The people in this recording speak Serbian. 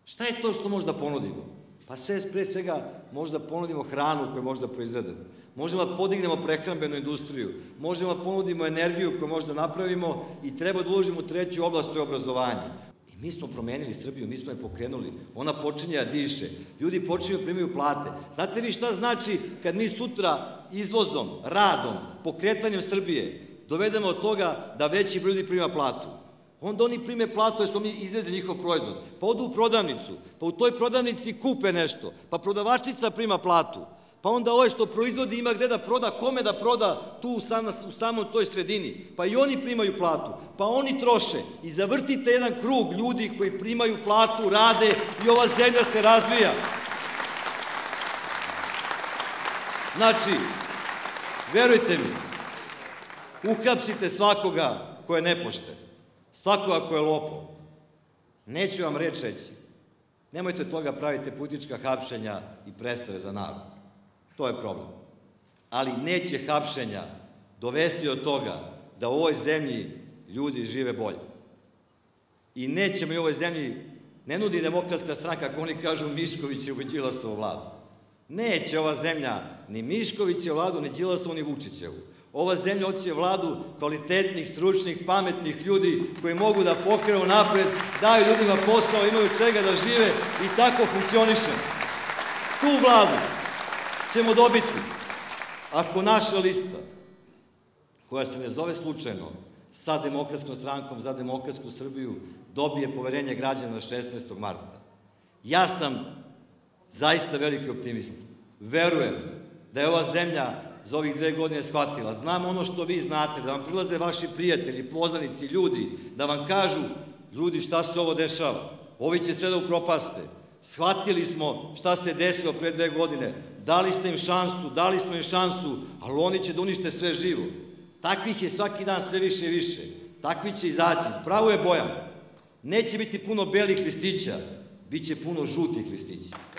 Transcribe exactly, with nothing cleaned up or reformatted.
Šta je to što možda ponudimo? Pa sve pre svega možda ponudimo hranu koju možda proizvedemo. Možemo da podignemo prehrambenu industriju, možemo da ponudimo energiju koju možda napravimo i treba da uložimo u treću oblast, to je obrazovanje. I mi smo promenili Srbiju, mi smo je pokrenuli, ona počinje da diše, ljudi počinju da primaju plate. Znate vi šta znači kad mi sutra izvozom, radom, pokretanjem Srbije dovedemo od toga da veći broj ljudi prima platu? Onda oni prime platu jer smo mi izvezli njihov proizvod, pa odu u prodavnicu, pa u toj prodavnici kupe nešto, pa prodavačica prima platu, pa onda ovaj što proizvodi ima gde da proda, kome da proda tu u samom toj sredini, pa i oni primaju platu, pa oni troše i zavrtite jedan krug ljudi koji primaju platu, rade i ova zemlja se razvija. Znači, verujte mi, uhapsite svakoga ko je nepošten, svakoga ko je lopov. Neću vam reći reći, nemojte od toga pravite politička hapšenja i predstave za narod. To je problem. Ali neće hapšenja dovesti do toga da u ovoj zemlji ljudi žive bolje. I nećemo i u ovoj zemlji, ne nudi Demokratska stranka, kako oni kažu, Miškovićevu i Đilasovu vladu. Neće ova zemlja ni Miškovićevu vladu, ni Đilasovu, ni Vučićevu. Ova zemlja hoće vladu kvalitetnih, stručnih, pametnih ljudi koji mogu da pokrenu napred, daju ljudima posao, imaju čega da žive i tako funkcioniše. Tu vladu ćemo dobiti ako naša lista, koja se ne zove slučajno, sa Demokratskom strankom za demokratsku Srbiju, dobije poverenje građana šesnaestog marta. Ja sam zaista veliki optimista. Verujem da je ova zemlja za ovih dve godine shvatila. Znam ono što vi znate, da vam prilaze vaši prijatelji, poznanici, ljudi, da vam kažu, ljudi, šta se ovo dešava? Ovi će sve da upropaste. Shvatili smo šta se desilo pre dve godine. Dali ste im šansu, dali smo im šansu, ali oni će da unište sve živo. Takvih je svaki dan sve više i više. Takvi će izaći. Pravo je Bojan. Neće biti puno belih listića, bit će puno žutih listića.